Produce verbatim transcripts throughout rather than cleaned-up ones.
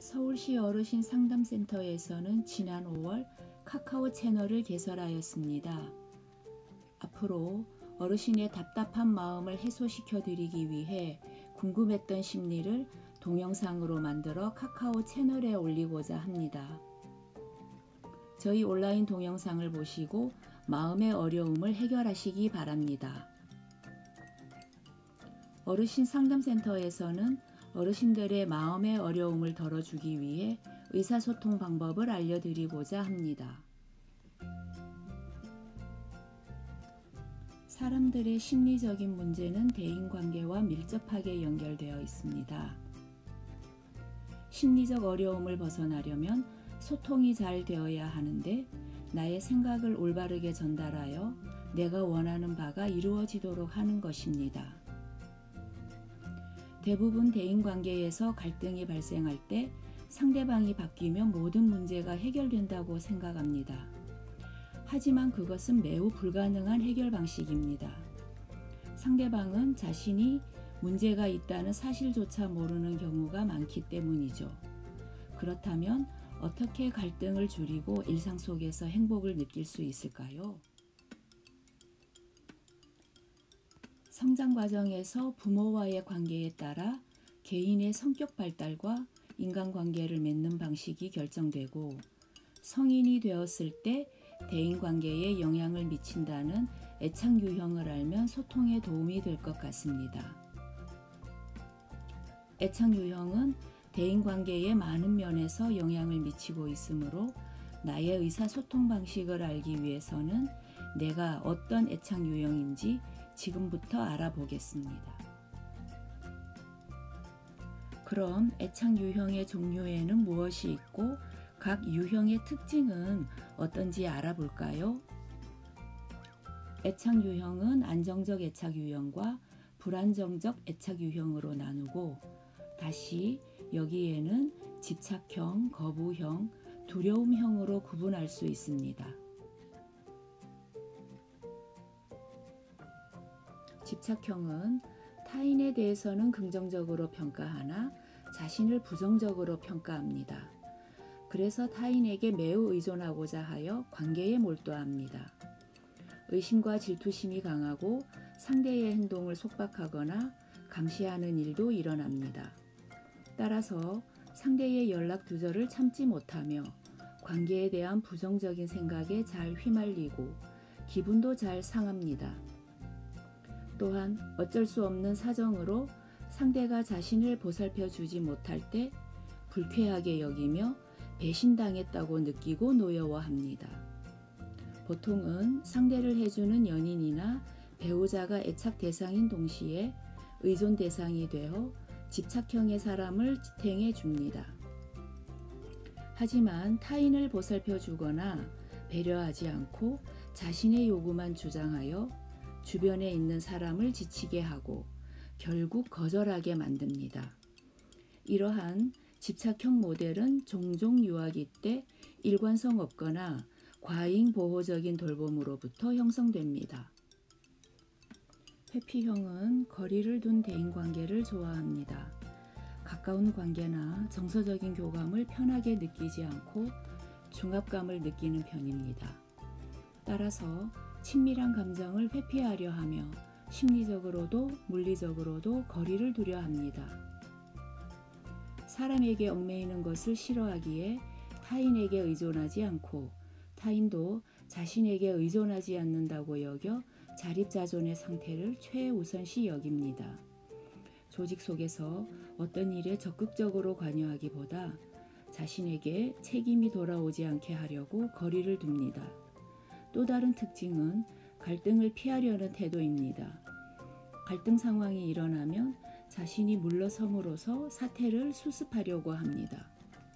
서울시 어르신 상담센터에서는 지난 오월 카카오 채널을 개설하였습니다. 앞으로 어르신의 답답한 마음을 해소시켜 드리기 위해 궁금했던 심리를 동영상으로 만들어 카카오 채널에 올리고자 합니다. 저희 온라인 동영상을 보시고 마음의 어려움을 해결하시기 바랍니다. 어르신 상담센터에서는 어르신들의 마음의 어려움을 덜어주기 위해 의사소통 방법을 알려드리고자 합니다. 사람들의 심리적인 문제는 대인관계와 밀접하게 연결되어 있습니다. 심리적 어려움을 벗어나려면 소통이 잘 되어야 하는데 나의 생각을 올바르게 전달하여 내가 원하는 바가 이루어지도록 하는 것입니다. 대부분 대인관계에서 갈등이 발생할 때 상대방이 바뀌면 모든 문제가 해결된다고 생각합니다. 하지만 그것은 매우 불가능한 해결 방식입니다. 상대방은 자신이 문제가 있다는 사실조차 모르는 경우가 많기 때문이죠. 그렇다면 어떻게 갈등을 줄이고 일상 속에서 행복을 느낄 수 있을까요? 성장 과정에서 부모와의 관계에 따라 개인의 성격 발달과 인간관계를 맺는 방식이 결정되고 성인이 되었을 때 대인관계에 영향을 미친다는 애착 유형을 알면 소통에 도움이 될 것 같습니다. 애착 유형은 대인관계의 많은 면에서 영향을 미치고 있으므로 나의 의사소통 방식을 알기 위해서는 내가 어떤 애착 유형인지 지금부터 알아보겠습니다. 그럼 애착 유형의 종류에는 무엇이 있고 각 유형의 특징은 어떤지 알아볼까요? 애착 유형은 안정적 애착 유형과 불안정적 애착 유형으로 나누고 다시 여기에는 집착형, 거부형, 두려움형으로 구분할 수 있습니다. 집착형은 타인에 대해서는 긍정적으로 평가하나 자신을 부정적으로 평가합니다. 그래서 타인에게 매우 의존하고자 하여 관계에 몰두합니다. 의심과 질투심이 강하고 상대의 행동을 속박하거나 감시하는 일도 일어납니다. 따라서 상대의 연락 두절을 참지 못하며 관계에 대한 부정적인 생각에 잘 휘말리고 기분도 잘 상합니다. 또한 어쩔 수 없는 사정으로 상대가 자신을 보살펴 주지 못할 때 불쾌하게 여기며 배신당했다고 느끼고 노여워합니다. 보통은 상대를 해주는 연인이나 배우자가 애착 대상인 동시에 의존 대상이 되어 집착형의 사람을 지탱해 줍니다. 하지만 타인을 보살펴 주거나 배려하지 않고 자신의 요구만 주장하여 주변에 있는 사람을 지치게 하고 결국 거절하게 만듭니다. 이러한 집착형 모델은 종종 유아기 때 일관성 없거나 과잉 보호적인 돌봄으로부터 형성됩니다. 회피형은 거리를 둔 대인관계를 좋아합니다. 가까운 관계나 정서적인 교감을 편하게 느끼지 않고 중압감을 느끼는 편입니다. 따라서 친밀한 감정을 회피하려 하며 심리적으로도 물리적으로도 거리를 두려 합니다. 사람에게 얽매이는 것을 싫어하기에 타인에게 의존하지 않고 타인도 자신에게 의존하지 않는다고 여겨 자립자존의 상태를 최우선시 여깁니다. 조직 속에서 어떤 일에 적극적으로 관여하기보다 자신에게 책임이 돌아오지 않게 하려고 거리를 둡니다. 또 다른 특징은 갈등을 피하려는 태도입니다. 갈등 상황이 일어나면 자신이 물러섬으로써 사태를 수습하려고 합니다.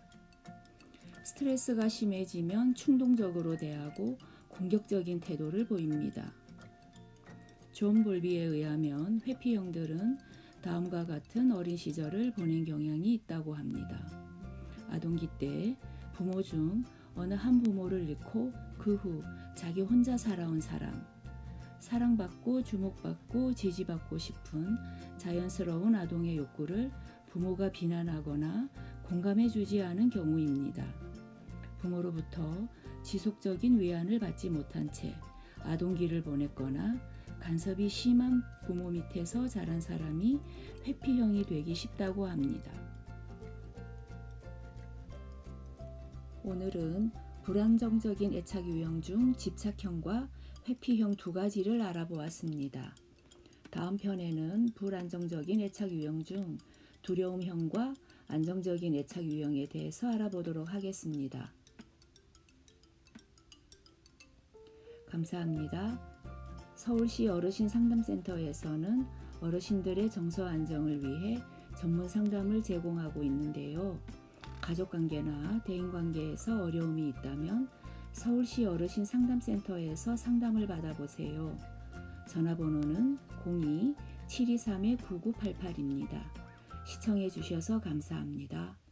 스트레스가 심해지면 충동적으로 대하고 공격적인 태도를 보입니다. 존 볼비에 의하면 회피형들은 다음과 같은 어린 시절을 보낸 경향이 있다고 합니다. 아동기 때 부모 중 어느 한 부모를 잃고 그 후 자기 혼자 살아온 사람, 사랑받고 주목받고 지지받고 싶은 자연스러운 아동의 욕구를 부모가 비난하거나 공감해주지 않은 경우입니다. 부모로부터 지속적인 외안을 받지 못한 채 아동기를 보냈거나 간섭이 심한 부모 밑에서 자란 사람이 회피형이 되기 쉽다고 합니다. 오늘은 불안정적인 애착 유형 중 집착형과 회피형 두 가지를 알아보았습니다. 다음 편에는 불안정적인 애착 유형 중 두려움형과 안정적인 애착 유형에 대해서 알아보도록 하겠습니다. 감사합니다. 서울시 어르신 상담센터에서는 어르신들의 정서 안정을 위해 전문 상담을 제공하고 있는데요. 가족관계나 대인관계에서 어려움이 있다면 서울시 어르신 상담센터에서 상담을 받아보세요. 전화번호는 공이 칠이삼 구구팔팔입니다. 시청해 주셔서 감사합니다.